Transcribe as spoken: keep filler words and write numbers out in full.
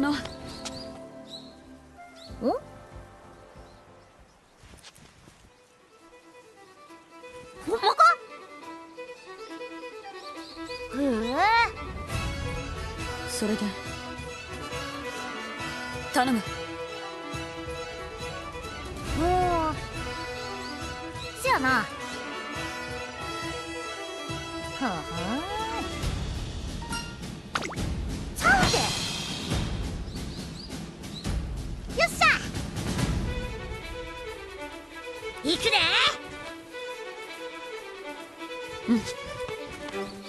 のおほんまか。へえ。 それで頼む。 もうせやな。はあはあ。ちゃうて。よっしゃ。行くで。 うん。